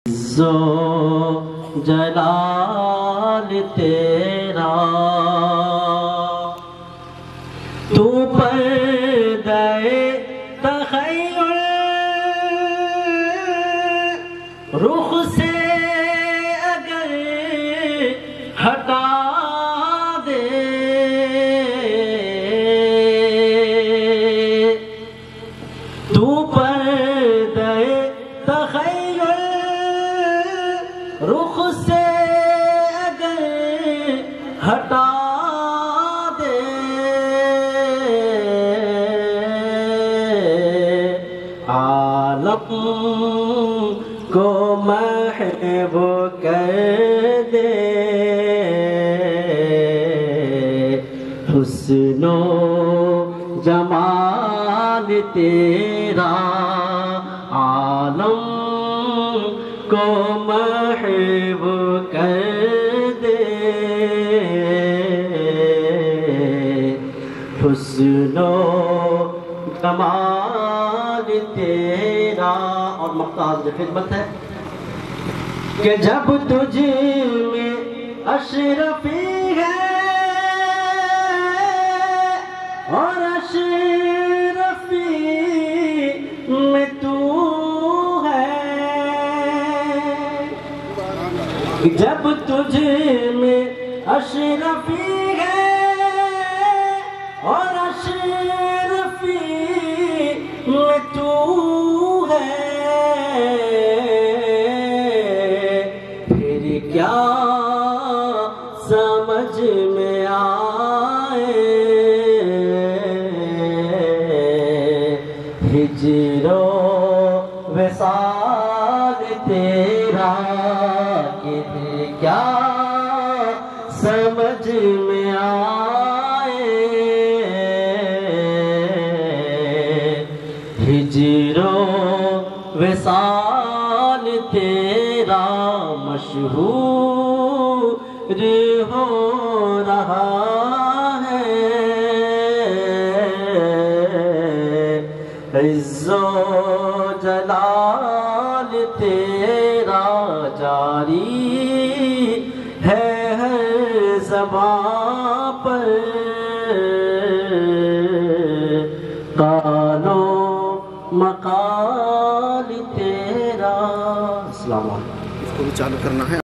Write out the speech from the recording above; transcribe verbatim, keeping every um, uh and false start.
عزو جلال تیرا تو پردہ تخیل رخ سے اگر ہٹا دے تو پردہ تخیل رخ سے اگر ہٹا دے عالم کو محو کر دے حسن و جمال تیرا عالم کو محو کر دے حسن و جمال تیرا. اور مقطع خدمت ہے کہ جب تجھ میں اشرفی ہے اور اشرفی میں تو ہے جب تجھ میں اشرفی ہے اور اشرفی میں تو ہے پھر کیا سمجھ میں آئے ہجر و وصال تیرا کہ پھر کیا سمجھ میں آئے ہجر و وصال تیرا مشہور ہو رہا ہے عز و جلال تیرا جاری ہے ہر زبان پر قال و مقال تیرا. السلام علیکم. اس کو بھی چالو کرنا ہے.